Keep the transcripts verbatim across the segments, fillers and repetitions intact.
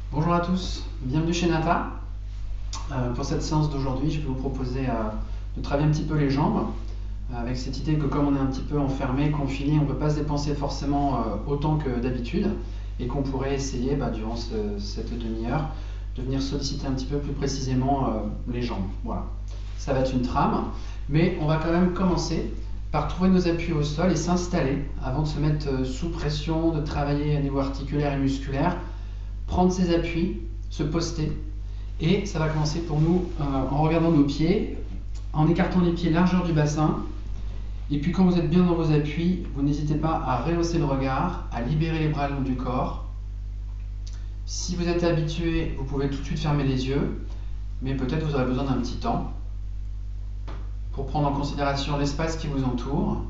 Bonjour à tous, bienvenue chez Nata. Euh, pour cette séance d'aujourd'hui, je vais vous proposer euh, de travailler un petit peu les jambes, euh, avec cette idée que comme on est un petit peu enfermé, confiné, on ne peut pas se dépenser forcément euh, autant que d'habitude, et qu'on pourrait essayer bah, durant ce, cette demi-heure de venir solliciter un petit peu plus précisément euh, les jambes. Voilà, ça va être une trame, mais on va quand même commencer par trouver nos appuis au sol et s'installer avant de se mettre sous pression, de travailler à niveau articulaire et musculaire. Prendre ses appuis, se poster, et ça va commencer pour nous euh, en regardant nos pieds, en écartant les pieds largeur du bassin, et puis quand vous êtes bien dans vos appuis, vous n'hésitez pas à rehausser le regard, à libérer les bras le long du corps. Si vous êtes habitué, vous pouvez tout de suite fermer les yeux, mais peut-être vous aurez besoin d'un petit temps pour prendre en considération l'espace qui vous entoure.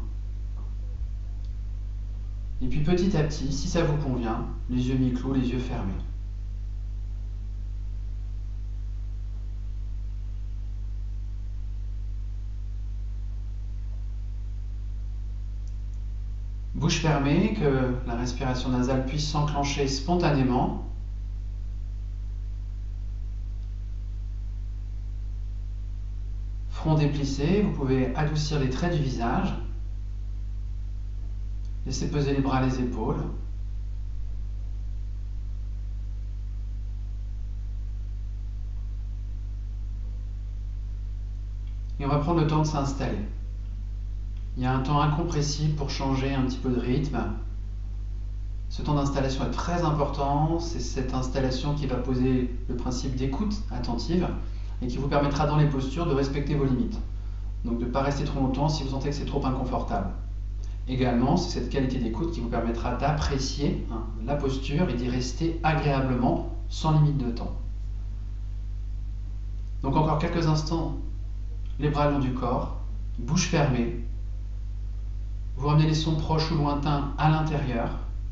Et puis petit à petit, si ça vous convient, les yeux mi-clos, les yeux fermés. Bouche fermée, que la respiration nasale puisse s'enclencher spontanément. Front déplissé, vous pouvez adoucir les traits du visage. Laissez peser les bras, les épaules. Et on va prendre le temps de s'installer. Il y a un temps incompressible pour changer un petit peu de rythme. Ce temps d'installation est très important. C'est cette installation qui va poser le principe d'écoute attentive et qui vous permettra dans les postures de respecter vos limites. Donc de ne pas rester trop longtemps si vous sentez que c'est trop inconfortable. Également, c'est cette qualité d'écoute qui vous permettra d'apprécier hein, la posture et d'y rester agréablement, sans limite de temps. Donc encore quelques instants, les bras le long du corps, bouche fermée. Vous ramenez les sons proches ou lointains à l'intérieur.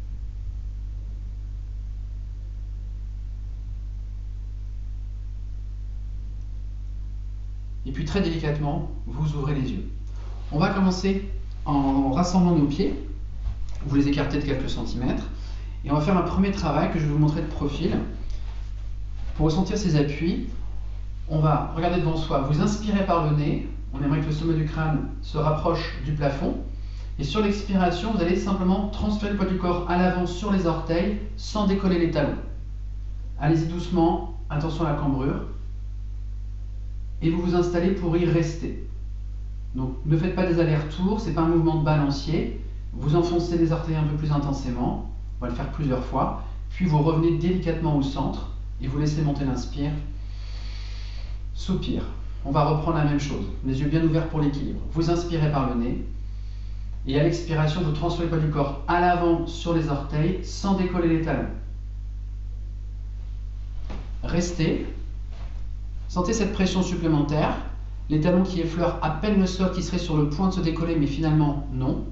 Et puis très délicatement, vous ouvrez les yeux. On va commencer en rassemblant nos pieds. Vous les écartez de quelques centimètres. Et on va faire un premier travail que je vais vous montrer de profil. Pour ressentir ces appuis, on va regarder devant soi. Vous inspirez par le nez. On aimerait que le sommet du crâne se rapproche du plafond. Et sur l'expiration, vous allez simplement transférer le poids du corps à l'avant sur les orteils sans décoller les talons. Allez-y doucement, attention à la cambrure. Et vous vous installez pour y rester. Donc ne faites pas des allers-retours, ce n'est pas un mouvement de balancier. Vous enfoncez les orteils un peu plus intensément, on va le faire plusieurs fois. Puis vous revenez délicatement au centre et vous laissez monter l'inspire. Soupir. On va reprendre la même chose, les yeux bien ouverts pour l'équilibre. Vous inspirez par le nez. Et à l'expiration, vous transférez le poids du corps à l'avant sur les orteils sans décoller les talons. Restez. Sentez cette pression supplémentaire. Les talons qui effleurent à peine le sol, qui seraient sur le point de se décoller, mais finalement non.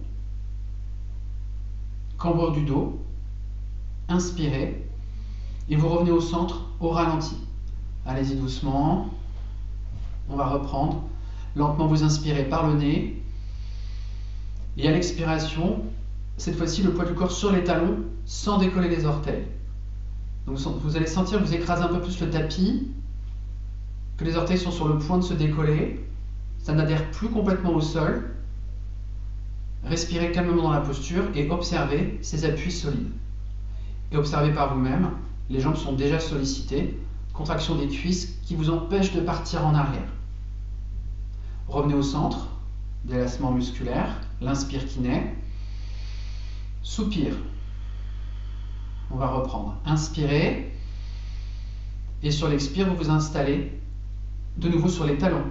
Cambrure du dos. Inspirez. Et vous revenez au centre au ralenti. Allez-y doucement. On va reprendre. Lentement, vous inspirez par le nez. Et à l'expiration, cette fois-ci, le poids du corps sur les talons sans décoller les orteils. Donc vous allez sentir que vous écrasez un peu plus le tapis, que les orteils sont sur le point de se décoller. Ça n'adhère plus complètement au sol. Respirez calmement dans la posture et observez ces appuis solides. Et observez par vous-même, les jambes sont déjà sollicitées. Contraction des cuisses qui vous empêche de partir en arrière. Revenez au centre, délassement musculaire. L'inspire qui naît. Soupir. On va reprendre. Inspirez. Et sur l'expire, vous vous installez de nouveau sur les talons.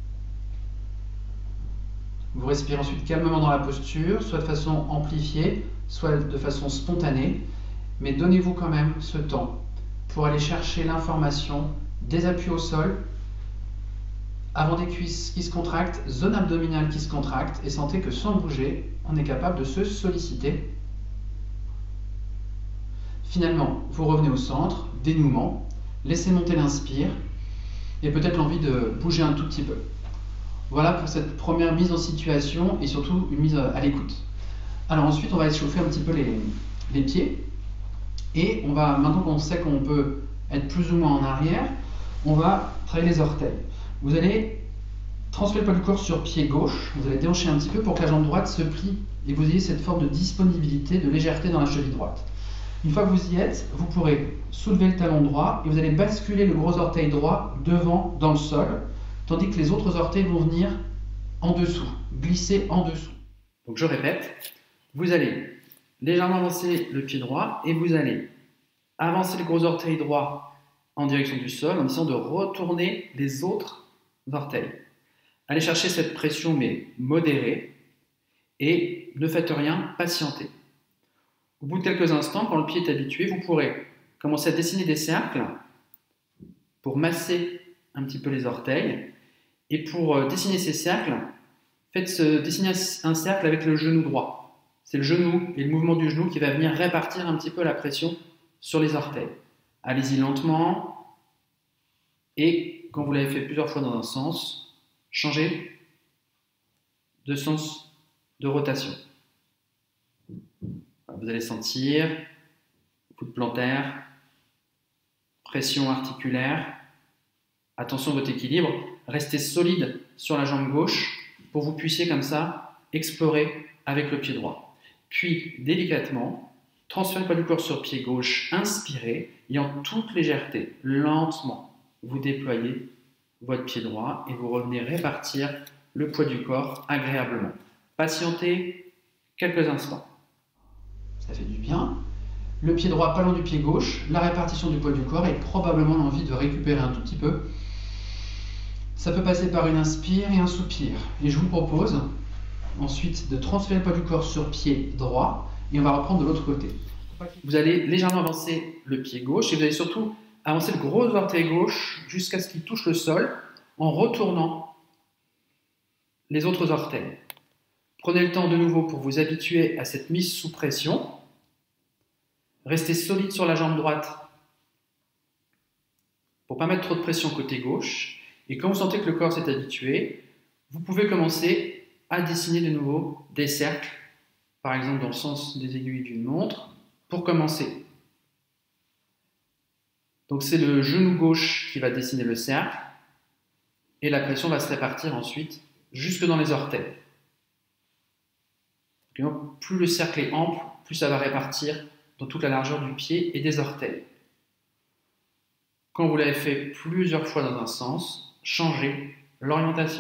Vous respirez ensuite calmement dans la posture, soit de façon amplifiée, soit de façon spontanée. Mais donnez-vous quand même ce temps pour aller chercher l'information des appuis au sol, avant des cuisses qui se contractent, zone abdominale qui se contracte, et sentez que sans bouger, on est capable de se solliciter. Finalement, vous revenez au centre, dénouement, laissez monter l'inspire, et peut-être l'envie de bouger un tout petit peu. Voilà pour cette première mise en situation, et surtout une mise à l'écoute. Alors ensuite, on va échauffer un petit peu les, les pieds. Et on va, maintenant qu'on sait qu'on peut être plus ou moins en arrière, on va travailler les orteils. Vous allez transférer le poids du corps sur pied gauche, vous allez déhancher un petit peu pour que la jambe droite se plie et que vous ayez cette forme de disponibilité, de légèreté dans la cheville droite. Une fois que vous y êtes, vous pourrez soulever le talon droit et vous allez basculer le gros orteil droit devant dans le sol, tandis que les autres orteils vont venir en dessous, glisser en dessous. Donc je répète, vous allez légèrement avancer le pied droit et vous allez avancer le gros orteil droit en direction du sol en essayant de retourner les autres orteils. Allez chercher cette pression mais modérée et ne faites rien, patientez. Au bout de quelques instants, quand le pied est habitué, vous pourrez commencer à dessiner des cercles pour masser un petit peu les orteils. Et pour dessiner ces cercles, faites ce, dessiner un cercle avec le genou droit. C'est le genou et le mouvement du genou qui va venir répartir un petit peu la pression sur les orteils. Allez-y lentement. Et quand vous l'avez fait plusieurs fois dans un sens, changez de sens de rotation. Vous allez sentir coup de plantaire, pression articulaire. Attention à votre équilibre, restez solide sur la jambe gauche pour que vous puissiez comme ça explorer avec le pied droit. Puis délicatement, transférez le poids du corps sur pied gauche, inspirez et en toute légèreté, lentement, vous déployez votre pied droit et vous revenez répartir le poids du corps agréablement. Patientez quelques instants. Ça fait du bien. Le pied droit pas loin du pied gauche, la répartition du poids du corps et probablement l'envie de récupérer un tout petit peu. Ça peut passer par une inspire et un soupir. Et je vous propose ensuite de transférer le poids du corps sur pied droit et on va reprendre de l'autre côté. Vous allez légèrement avancer le pied gauche et vous allez surtout avancer le gros orteil gauche jusqu'à ce qu'il touche le sol en retournant les autres orteils. Prenez le temps de nouveau pour vous habituer à cette mise sous pression. Restez solide sur la jambe droite pour ne pas mettre trop de pression côté gauche. Et quand vous sentez que le corps s'est habitué, vous pouvez commencer à dessiner de nouveau des cercles, par exemple dans le sens des aiguilles d'une montre, pour commencer. Donc c'est le genou gauche qui va dessiner le cercle et la pression va se répartir ensuite jusque dans les orteils. Donc, plus le cercle est ample, plus ça va répartir dans toute la largeur du pied et des orteils. Quand vous l'avez fait plusieurs fois dans un sens, changez l'orientation.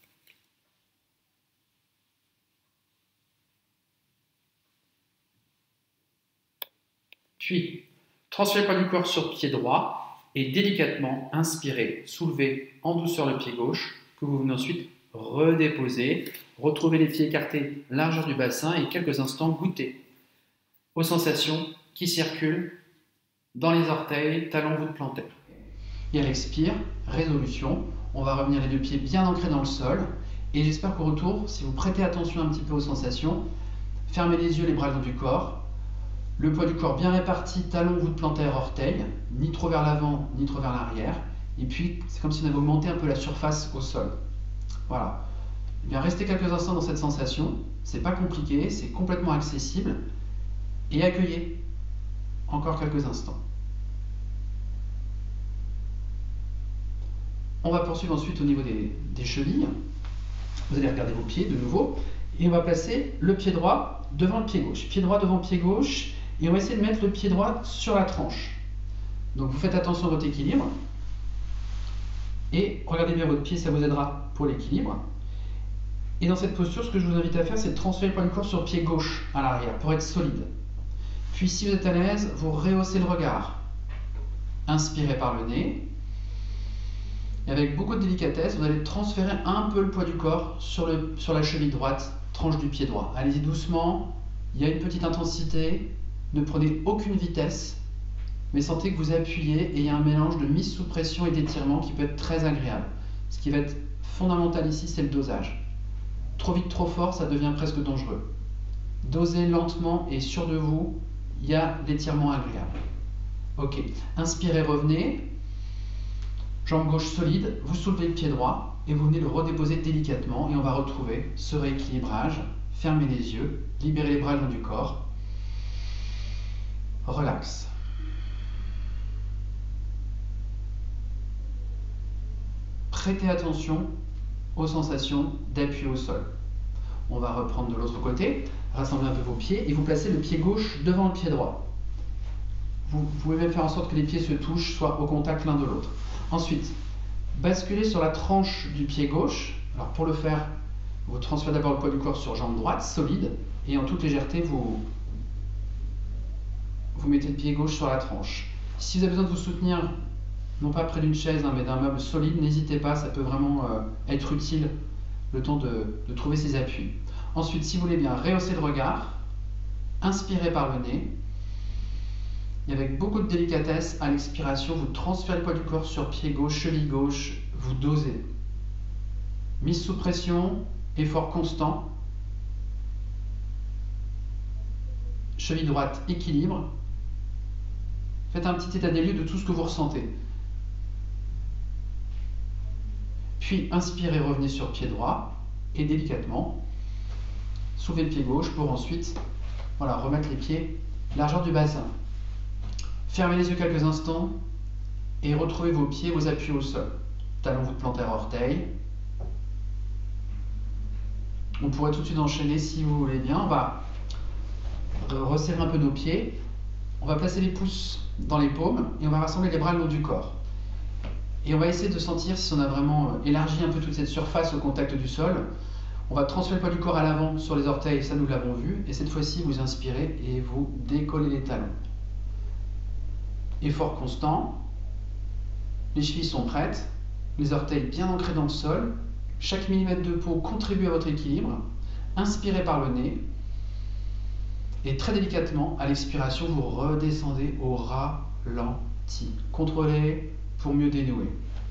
Puis, transférez le poids du corps sur pied droit et délicatement inspirez, soulevez en douceur le pied gauche que vous venez ensuite redéposer. Retrouvez les pieds écartés, largeur du bassin et quelques instants goûtez aux sensations qui circulent dans les orteils, talons, voûte plantaire. Et elle expire, résolution. On va revenir les deux pieds bien ancrés dans le sol. Et j'espère qu'au retour, si vous prêtez attention un petit peu aux sensations, fermez les yeux, les bras le long du corps. Le poids du corps bien réparti, talons, voûte plantaire, orteils, ni trop vers l'avant, ni trop vers l'arrière. Et puis, c'est comme si on avait augmenté un peu la surface au sol. Voilà. Eh bien, restez quelques instants dans cette sensation. C'est pas compliqué, c'est complètement accessible. Et accueillez encore quelques instants. On va poursuivre ensuite au niveau des, des chevilles. Vous allez regarder vos pieds de nouveau. Et on va placer le pied droit devant le pied gauche. Pied droit devant pied gauche. Et on va essayer de mettre le pied droit sur la tranche. Donc vous faites attention à votre équilibre. Et regardez bien votre pied, ça vous aidera pour l'équilibre. Et dans cette posture, ce que je vous invite à faire, c'est de transférer le poids du corps sur le pied gauche à l'arrière pour être solide. Puis si vous êtes à l'aise, vous rehaussez le regard. Inspirez par le nez. Et avec beaucoup de délicatesse, vous allez transférer un peu le poids du corps sur, le, sur la cheville droite, tranche du pied droit. Allez-y doucement, il y a une petite intensité, ne prenez aucune vitesse, mais sentez que vous appuyez et il y a un mélange de mise sous pression et d'étirement qui peut être très agréable. Ce qui va être fondamental ici, c'est le dosage. Trop vite, trop fort, ça devient presque dangereux. Dosez lentement et sûr de vous, il y a l'étirement agréable. Ok, inspirez, revenez. Jambe gauche solide, vous soulevez le pied droit et vous venez le redéposer délicatement et on va retrouver ce rééquilibrage. Fermez les yeux, libérez les bras le long du corps. Relax. prêtez attention aux sensations d'appui au sol. On va reprendre de l'autre côté, rassembler un peu vos pieds et vous placez le pied gauche devant le pied droit. Vous pouvez même faire en sorte que les pieds se touchent, soit au contact l'un de l'autre. Ensuite, basculez sur la tranche du pied gauche. Alors pour le faire, vous transférez d'abord le poids du corps sur jambe droite, solide, et en toute légèreté, vous, vous mettez le pied gauche sur la tranche. Si vous avez besoin de vous soutenir, non pas près d'une chaise, hein, mais d'un meuble solide, n'hésitez pas, ça peut vraiment euh, être utile le temps de, de trouver ses appuis. Ensuite, si vous voulez bien, rehaussez le regard, inspirez par le nez, et avec beaucoup de délicatesse, à l'expiration, vous transférez le poids du corps sur pied gauche, cheville gauche, vous dosez. Mise sous pression, effort constant, cheville droite, équilibre. Faites un petit état des lieux de tout ce que vous ressentez. Puis inspirez, revenez sur pied droit et délicatement soulevez le pied gauche pour ensuite voilà, remettre les pieds largeur du bassin. Fermez les yeux quelques instants et retrouvez vos pieds, vos appuis au sol. Talons voûte plantaire orteil. On pourrait tout de suite enchaîner si vous voulez bien. On va resserrer un peu nos pieds. On va placer les pouces dans les paumes et on va rassembler les bras le long du corps. Et on va essayer de sentir si on a vraiment élargi un peu toute cette surface au contact du sol. On va transférer le poids du corps à l'avant sur les orteils, ça nous l'avons vu. Et cette fois-ci, vous inspirez et vous décollez les talons. Effort constant. Les chevilles sont prêtes. Les orteils bien ancrés dans le sol. Chaque millimètre de peau contribue à votre équilibre. Inspirez par le nez. Et très délicatement, à l'expiration, vous redescendez au ralenti. Contrôlez pour mieux dénouer.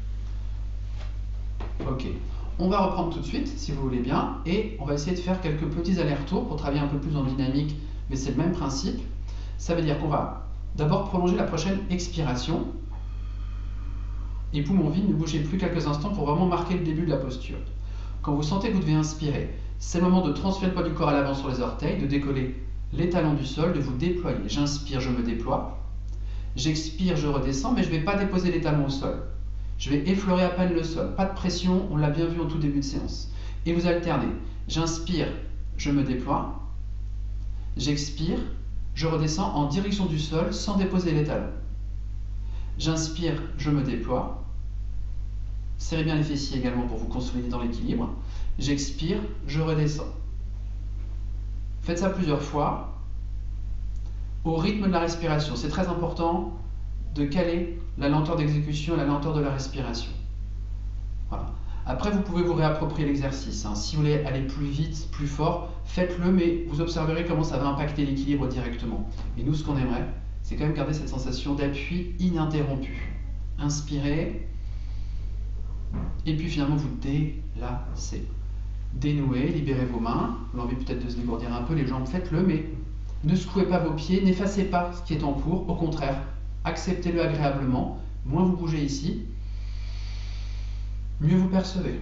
Ok. On va reprendre tout de suite, si vous voulez bien, et on va essayer de faire quelques petits allers-retours pour travailler un peu plus en dynamique, mais c'est le même principe. Ça veut dire qu'on va d'abord prolonger la prochaine expiration. Et poumons vides, ne bougez plus quelques instants pour vraiment marquer le début de la posture. Quand vous sentez que vous devez inspirer, c'est le moment de transférer le poids du corps à l'avant sur les orteils, de décoller les talons du sol, de vous déployer. J'inspire, je me déploie. J'expire, je redescends, mais je ne vais pas déposer les talons au sol. Je vais effleurer à peine le sol. Pas de pression, on l'a bien vu en tout début de séance. Et vous alternez. J'inspire, je me déploie. J'expire, je redescends en direction du sol sans déposer les talons. J'inspire, je me déploie. Serrez bien les fessiers également pour vous consolider dans l'équilibre. J'expire, je redescends. Faites ça plusieurs fois, au rythme de la respiration. C'est très important de caler la lenteur d'exécution et la lenteur de la respiration. Voilà. Après, vous pouvez vous réapproprier l'exercice. Hein. Si vous voulez aller plus vite, plus fort, faites-le, mais vous observerez comment ça va impacter l'équilibre directement. Et nous, ce qu'on aimerait, c'est quand même garder cette sensation d'appui ininterrompu. Inspirez, et puis finalement vous délacez. Dénouez, libérez vos mains. L'envie peut-être de se dégourdir un peu les jambes, faites-le, mais ne secouez pas vos pieds, n'effacez pas ce qui est en cours. Au contraire, acceptez-le agréablement. Moins vous bougez ici, mieux vous percevez.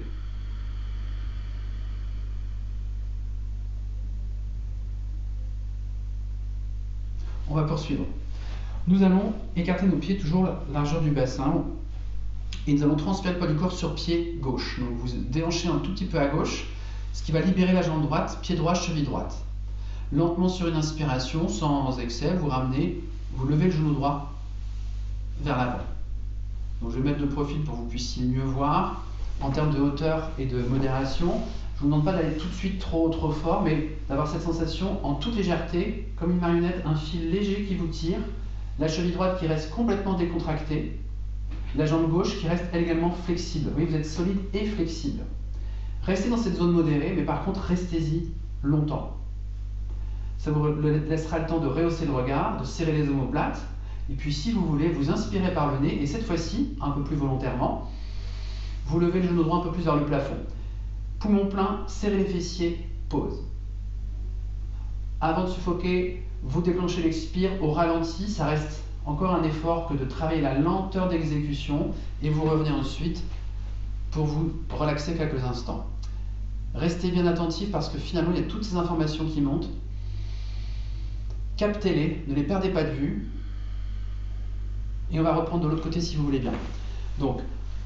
On va poursuivre. Nous allons écarter nos pieds toujours la largeur du bassin et nous allons transférer le poids du corps sur pied gauche. Donc vous déhanchez un tout petit peu à gauche, ce qui va libérer la jambe droite, pied droit, cheville droite. Lentement sur une inspiration, sans excès, vous ramenez, vous levez le genou droit vers l'avant. Donc je vais mettre de profil pour que vous puissiez mieux voir. En termes de hauteur et de modération, je ne vous demande pas d'aller tout de suite trop trop fort, mais d'avoir cette sensation en toute légèreté, comme une marionnette, un fil léger qui vous tire, la cheville droite qui reste complètement décontractée, la jambe gauche qui reste elle également flexible. Oui, vous êtes solide et flexible. Restez dans cette zone modérée, mais par contre, restez-y longtemps. Ça vous laissera le temps de rehausser le regard, de serrer les omoplates, et puis si vous voulez, vous inspirez par le nez, et cette fois-ci, un peu plus volontairement, vous levez le genou droit un peu plus vers le plafond. Poumon plein, serrez les fessiers, pause. Avant de suffoquer, vous déclenchez l'expire au ralenti, ça reste encore un effort que de travailler la lenteur d'exécution, et vous revenez ensuite pour vous relaxer quelques instants. Restez bien attentifs parce que finalement, il y a toutes ces informations qui montent. Captez-les, ne les perdez pas de vue. Et on va reprendre de l'autre côté si vous voulez bien. Donc,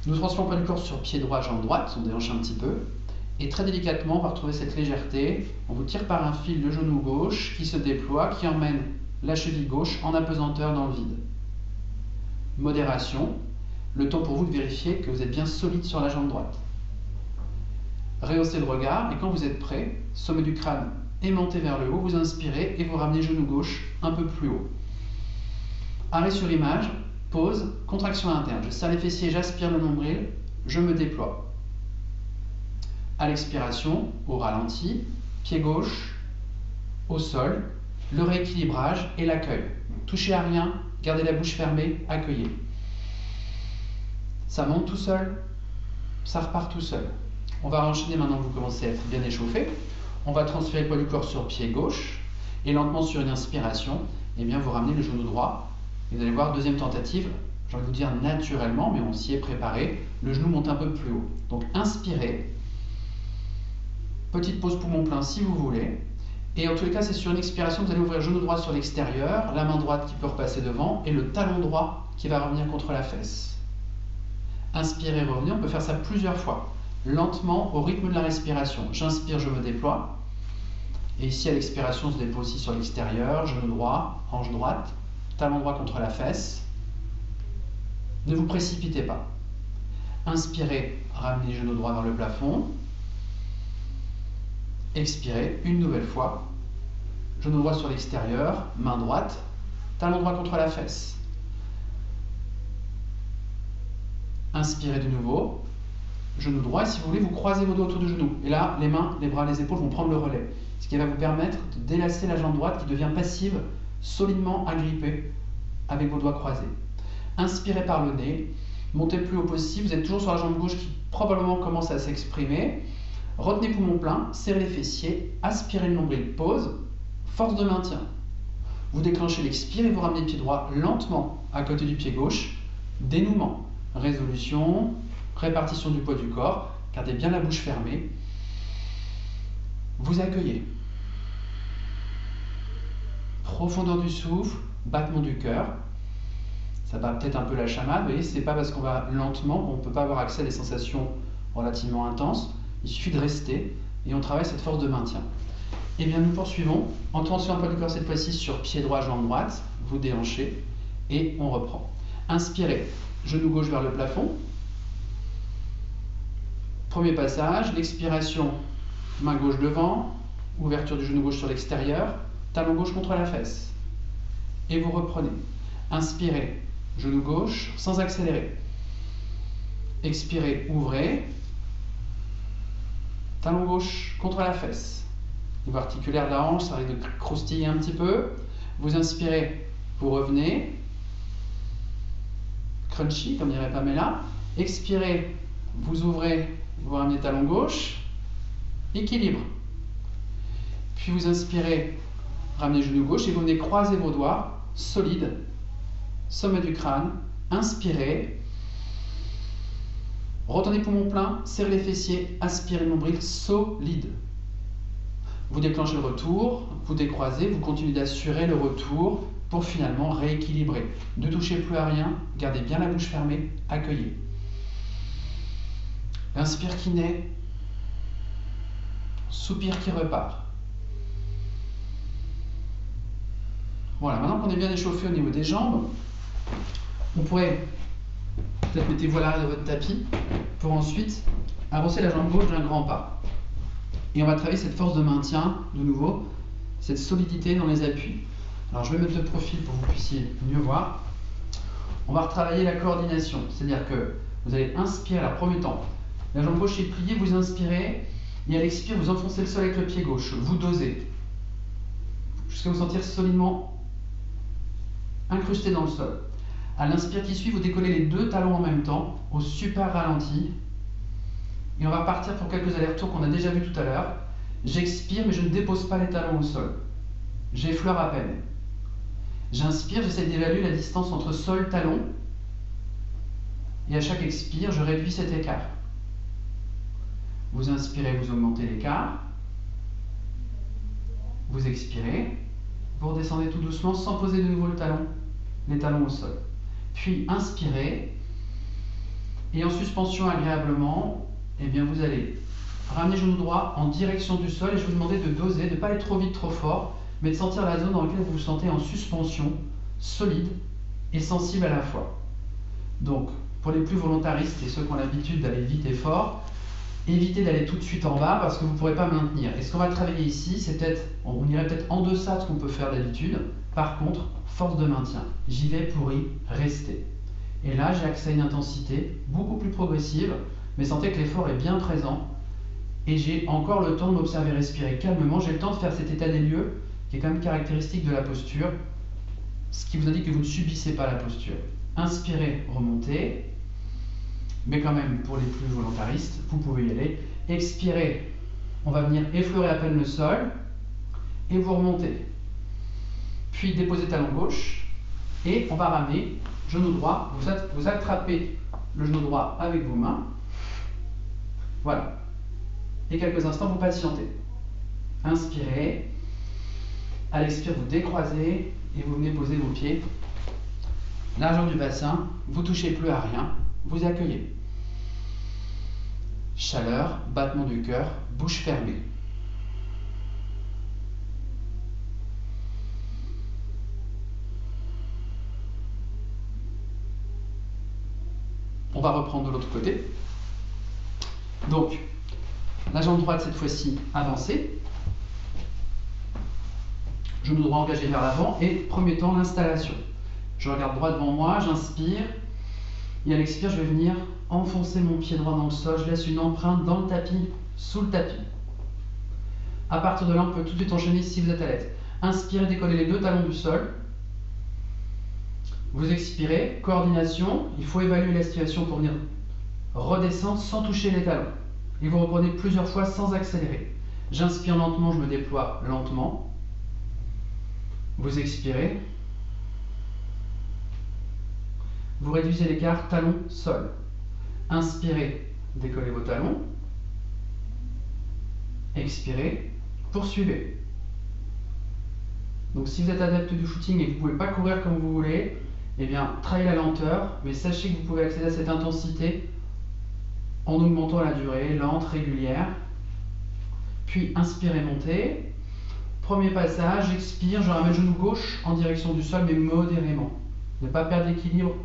Nous transférons le poids du corps sur pied droit, jambe droite, on déhanche un petit peu. Et très délicatement, on va retrouver cette légèreté. On vous tire par un fil le genou gauche qui se déploie, qui emmène la cheville gauche en apesanteur dans le vide. Modération, le temps pour vous de vérifier que vous êtes bien solide sur la jambe droite. Rehaussez le regard et quand vous êtes prêt, sommet du crâne aimanté vers le haut, vous inspirez et vous ramenez le genou gauche un peu plus haut. Arrêt sur image, pause, contraction interne. Je serre les fessiers, j'aspire le nombril, je me déploie. À l'expiration, au ralenti, pied gauche, au sol, le rééquilibrage et l'accueil. Touchez à rien, gardez la bouche fermée, accueillez. Ça monte tout seul, ça repart tout seul. On va enchaîner maintenant que vous commencez à être bien échauffé. On va transférer le poids du corps sur pied gauche et lentement sur une inspiration, eh bien vous ramenez le genou droit. Et vous allez voir, deuxième tentative, j'ai envie de vous dire naturellement, mais on s'y est préparé, le genou monte un peu plus haut. Donc inspirez, petite pause poumon plein si vous voulez. Et en tous les cas, c'est sur une expiration, vous allez ouvrir le genou droit sur l'extérieur, la main droite qui peut repasser devant et le talon droit qui va revenir contre la fesse. Inspirez, revenez, on peut faire ça plusieurs fois. Lentement, au rythme de la respiration. J'inspire, je me déploie. Et ici, à l'expiration, on se déploie aussi sur l'extérieur, genou droit, hanche droite, talon droit contre la fesse. Ne vous précipitez pas. Inspirez, ramenez les genoux droits vers le plafond. Expirez, une nouvelle fois. Genou droit sur l'extérieur, main droite, talon droit contre la fesse. Inspirez de nouveau. Genou droit, et si vous voulez, vous croisez vos doigts autour du genou. Et là, les mains, les bras, les épaules vont prendre le relais. Ce qui va vous permettre de délasser la jambe droite qui devient passive, solidement agrippée avec vos doigts croisés. Inspirez par le nez, montez le plus haut possible. Vous êtes toujours sur la jambe gauche qui probablement commence à s'exprimer. Retenez poumon plein, serrez les fessiers, aspirez le nombril, pause, force de maintien. Vous déclenchez l'expire et vous ramenez le pied droit lentement à côté du pied gauche. Dénouement, résolution. Répartition du poids du corps, gardez bien la bouche fermée. Vous accueillez. Profondeur du souffle, battement du cœur. Ça bat peut-être un peu la chamade, vous voyez, c'est pas parce qu'on va lentement, on ne peut pas avoir accès à des sensations relativement intenses. Il suffit de rester et on travaille cette force de maintien. Et bien nous poursuivons en transférant le poids du corps cette fois-ci sur pied droit, jambe droite. Vous déhanchez et on reprend. Inspirez, genou gauche vers le plafond. Premier passage, l'expiration, main gauche devant, ouverture du genou gauche sur l'extérieur, talon gauche contre la fesse. Et vous reprenez. Inspirez, genou gauche sans accélérer. Expirez, ouvrez, talon gauche contre la fesse. Niveau articulaire de la hanche, ça risque de croustiller un petit peu. Vous inspirez, vous revenez. Crunchy, comme dirait Pamela. Expirez, vous ouvrez. Vous ramenez talon gauche, équilibre. Puis vous inspirez, ramenez genou gauche et vous venez croiser vos doigts, solide, sommet du crâne. Inspirez, retenez poumon plein, serrez les fessiers, aspirez le nombril, solide. Vous déclenchez le retour, vous décroisez, vous continuez d'assurer le retour pour finalement rééquilibrer. Ne touchez plus à rien, gardez bien la bouche fermée, accueillez. Inspire qui naît, soupir qui repart. Voilà, maintenant qu'on est bien échauffé au niveau des jambes, on pourrait, peut-être mettez-vous à l'arrière de votre tapis, pour ensuite avancer la jambe gauche d'un grand pas. Et on va travailler cette force de maintien, de nouveau, cette solidité dans les appuis. Alors je vais mettre le profil pour que vous puissiez mieux voir. On va retravailler la coordination, c'est-à-dire que vous allez inspirer, alors premier temps, la jambe gauche est pliée, vous inspirez, et à l'expire, vous enfoncez le sol avec le pied gauche, vous dosez, jusqu'à vous sentir solidement incrusté dans le sol. À l'inspire qui suit, vous décollez les deux talons en même temps, au super ralenti, et on va partir pour quelques allers-retours qu'on a déjà vu tout à l'heure. J'expire, mais je ne dépose pas les talons au sol. J'effleure à peine. J'inspire, j'essaie d'évaluer la distance entre sol et talon, et à chaque expire, je réduis cet écart. Vous inspirez, vous augmentez l'écart. Vous expirez. Vous redescendez tout doucement sans poser de nouveau le talon, les talons au sol. Puis inspirez. Et en suspension agréablement, eh bien vous allez ramener genou droit en direction du sol et je vais vous demander de doser, de ne pas aller trop vite, trop fort, mais de sentir la zone dans laquelle vous vous sentez en suspension, solide et sensible à la fois. Donc, pour les plus volontaristes et ceux qui ont l'habitude d'aller vite et fort, évitez d'aller tout de suite en bas parce que vous ne pourrez pas maintenir. Et ce qu'on va travailler ici, c'est peut-être, on irait peut-être en deçà de ce qu'on peut faire d'habitude. Par contre, force de maintien. J'y vais pour y rester. Et là, j'ai accès à une intensité beaucoup plus progressive, mais sentez que l'effort est bien présent. Et j'ai encore le temps de m'observer respirer calmement. J'ai le temps de faire cet état des lieux qui est quand même caractéristique de la posture, ce qui vous indique que vous ne subissez pas la posture. Inspirez, remontez. Mais quand même, pour les plus volontaristes, vous pouvez y aller. Expirez, on va venir effleurer à peine le sol et vous remontez. Puis déposez talon gauche et on va ramener genou droit. Vous, vous attrapez le genou droit avec vos mains. Voilà. Et quelques instants, vous patientez. Inspirez. À l'expire, vous décroisez et vous venez poser vos pieds. Largeur du bassin, vous ne touchez plus à rien. Vous accueillez. Chaleur, battement du cœur, bouche fermée. On va reprendre de l'autre côté. Donc, la jambe droite cette fois-ci avancée. Genou droit engagé vers l'avant et premier temps l'installation. Je regarde droit devant moi, j'inspire. Et à l'expire, je vais venir enfoncer mon pied droit dans le sol. Je laisse une empreinte dans le tapis, sous le tapis. À partir de là, on peut tout de suite enchaîner si vous êtes à l'aise. Inspirez, décollez les deux talons du sol. Vous expirez, coordination. Il faut évaluer la situation pour venir redescendre sans toucher les talons. Et vous reprenez plusieurs fois sans accélérer. J'inspire lentement, je me déploie lentement. Vous expirez. Vous réduisez l'écart talon-sol. Inspirez, décollez vos talons. Expirez, poursuivez. Donc si vous êtes adepte du footing et que vous ne pouvez pas courir comme vous voulez, eh bien travaillez la lenteur, mais sachez que vous pouvez accéder à cette intensité en augmentant la durée, lente, régulière. Puis inspirez, montez. Premier passage, expire, je ramène le genou gauche en direction du sol, mais modérément. Ne pas perdre l'équilibre.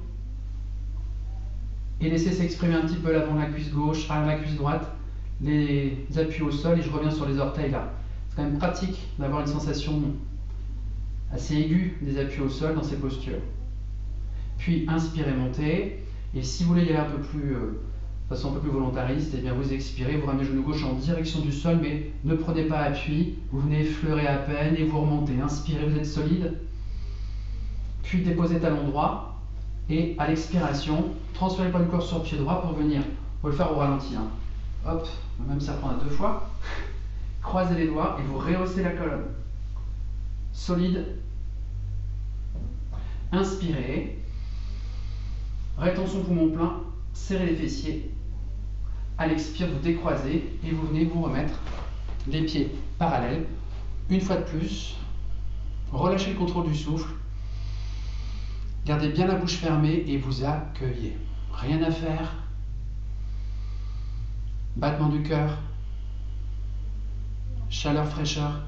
Et laissez s'exprimer un petit peu l'avant de la cuisse gauche, arrière de la cuisse droite, les appuis au sol et je reviens sur les orteils là. C'est quand même pratique d'avoir une sensation assez aiguë des appuis au sol dans ces postures. Puis inspirez, montez. Et si vous voulez y aller un peu plus, euh, de façon un peu plus volontariste, eh bien vous expirez, vous ramenez le genou gauche en direction du sol, mais ne prenez pas appui. Vous venez effleurer à peine et vous remontez. Inspirez, vous êtes solide. Puis déposez talon droit. Et à l'expiration, transférez le poids du corps sur le pied droit pour venir. On va le faire au ralenti. Hein. Hop, même ça prend à deux fois. Croisez les doigts et vous rehaussez la colonne. Solide. Inspirez. Rétention poumon plein. Serrez les fessiers. À l'expire, vous décroisez et vous venez vous remettre les pieds parallèles. Une fois de plus, relâchez le contrôle du souffle. Gardez bien la bouche fermée et vous accueillez. Rien à faire. Battement du cœur. Chaleur, fraîcheur.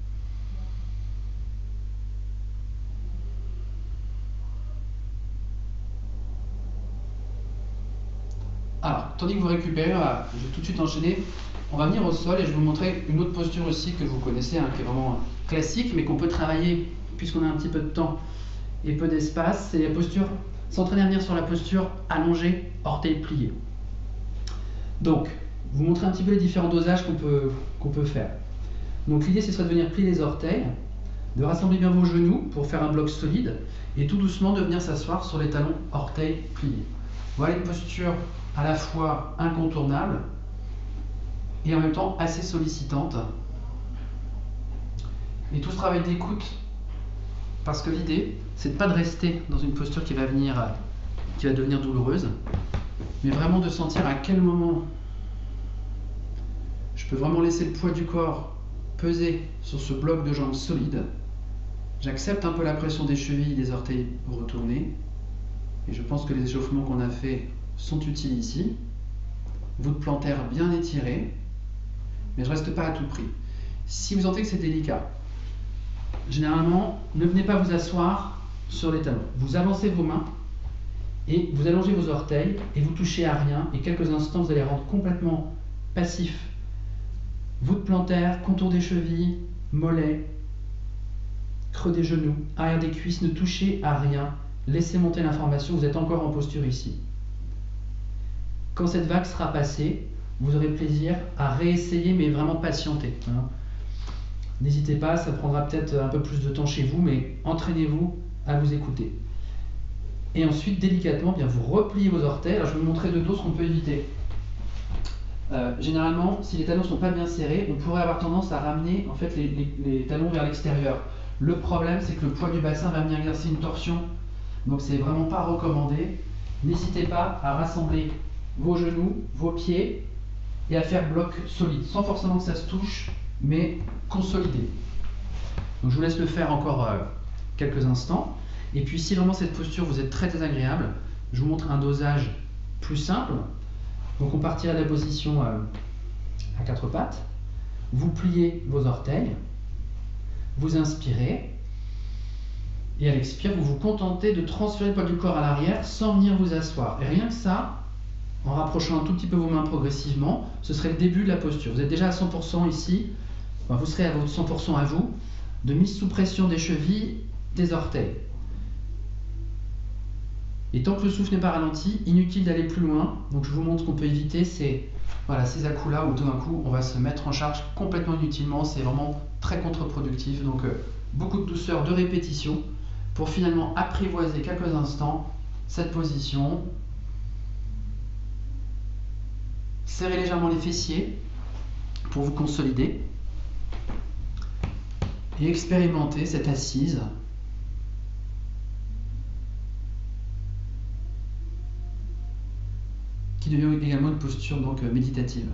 Alors, tandis que vous récupérez, voilà, je vais tout de suite enchaîner. On va venir au sol et je vais vous montrer une autre posture aussi que vous connaissez, hein, qui est vraiment classique, mais qu'on peut travailler puisqu'on a un petit peu de temps et peu d'espace. C'est la posture, s'entraîner à venir sur la posture allongée, orteils pliés. Donc, vous montrer un petit peu les différents dosages qu'on peut, qu'on peut faire. Donc l'idée, ce serait de venir plier les orteils, de rassembler bien vos genoux pour faire un bloc solide, et tout doucement de venir s'asseoir sur les talons orteils pliés. Voilà une posture à la fois incontournable et en même temps assez sollicitante. Et tout ce travail d'écoute, parce que l'idée, c'est de pas de rester dans une posture qui va venir, qui va devenir douloureuse, mais vraiment de sentir à quel moment je peux vraiment laisser le poids du corps peser sur ce bloc de jambes solide. J'accepte un peu la pression des chevilles, des orteils retournés, et je pense que les échauffements qu'on a fait sont utiles ici. Voûte plantaire bien étirée, mais je ne reste pas à tout prix. Si vous sentez que c'est délicat, généralement, ne venez pas vous asseoir sur les talons. Vous avancez vos mains et vous allongez vos orteils et vous touchez à rien. Et quelques instants, vous allez rendre complètement passif. Voûte plantaire, contour des chevilles, mollets, creux des genoux, arrière des cuisses. Ne touchez à rien. Laissez monter l'information. Vous êtes encore en posture ici. Quand cette vague sera passée, vous aurez plaisir à réessayer, mais vraiment patienter. Hein. N'hésitez pas, ça prendra peut-être un peu plus de temps chez vous, mais entraînez-vous à vous écouter. Et ensuite, délicatement, bien vous repliez vos orteils. Alors, je vais vous montrer de dos ce qu'on peut éviter. Euh, généralement, si les talons ne sont pas bien serrés, on pourrait avoir tendance à ramener en fait, les, les, les talons vers l'extérieur. Le problème, c'est que le poids du bassin va venir exercer une torsion, donc c'est vraiment pas recommandé. N'hésitez pas à rassembler vos genoux, vos pieds et à faire bloc solide, sans forcément que ça se touche, mais consolidé. Donc je vous laisse le faire encore euh, quelques instants. Et puis si vraiment cette posture vous est très désagréable, je vous montre un dosage plus simple. Donc on partirait de la position euh, à quatre pattes, vous pliez vos orteils, vous inspirez, et à l'expire, vous vous contentez de transférer le poids du corps à l'arrière sans venir vous asseoir. Et rien que ça, en rapprochant un tout petit peu vos mains progressivement, ce serait le début de la posture. Vous êtes déjà à cent pour cent ici, enfin, vous serez à votre cent pour cent à vous, de mise sous pression des chevilles, des orteils. Et tant que le souffle n'est pas ralenti, inutile d'aller plus loin. Donc je vous montre ce qu'on peut éviter, c'est voilà, ces à-coups-là où tout d'un coup on va se mettre en charge complètement inutilement. C'est vraiment très contre-productif. Donc euh, beaucoup de douceur, de répétition pour finalement apprivoiser quelques instants cette position. Serrez légèrement les fessiers pour vous consolider et expérimentez cette assise qui devient également une posture donc méditative.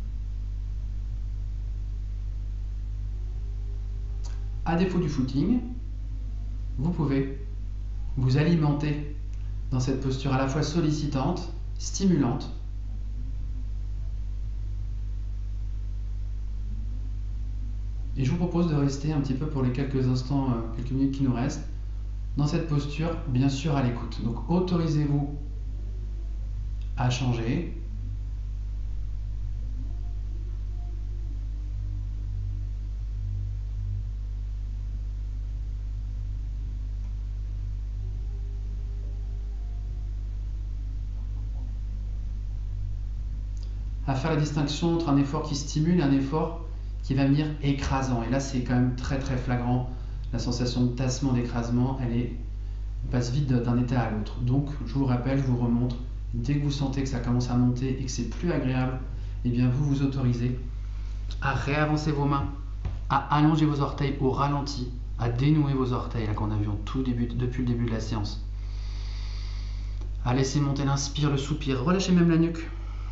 À défaut du footing, vous pouvez vous alimenter dans cette posture à la fois sollicitante, stimulante. Et je vous propose de rester un petit peu pour les quelques instants, euh, quelques minutes qui nous restent, dans cette posture, bien sûr à l'écoute. Donc autorisez-vous à changer. À faire la distinction entre un effort qui stimule et un effort qui va venir écrasant. Et là, c'est quand même très très flagrant. La sensation de tassement, d'écrasement, elle est, elle passe vite d'un état à l'autre. Donc, je vous rappelle, je vous remontre. Dès que vous sentez que ça commence à monter et que c'est plus agréable, eh bien vous vous autorisez à réavancer vos mains, à allonger vos orteils au ralenti, à dénouer vos orteils, là qu'on a vu en tout début, depuis le début de la séance. À laisser monter l'inspire, le soupir, relâchez même la nuque.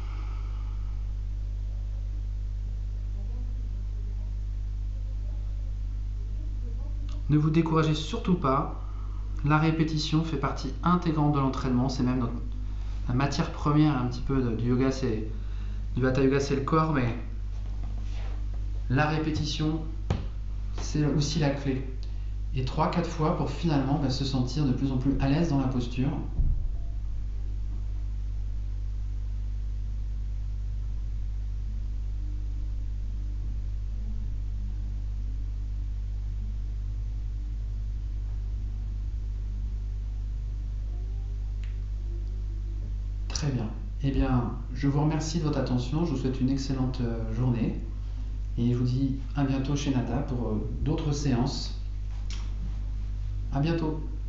Ne vous découragez surtout pas, la répétition fait partie intégrante de l'entraînement, c'est même notre la matière première un petit peu du yoga, c'est du hatha yoga, c'est le corps, mais la répétition, c'est aussi la clé. Et trois quatre fois pour finalement bah, se sentir de plus en plus à l'aise dans la posture. Très bien. Eh bien, je vous remercie de votre attention. Je vous souhaite une excellente journée. Et je vous dis à bientôt chez Nata pour d'autres séances. À bientôt.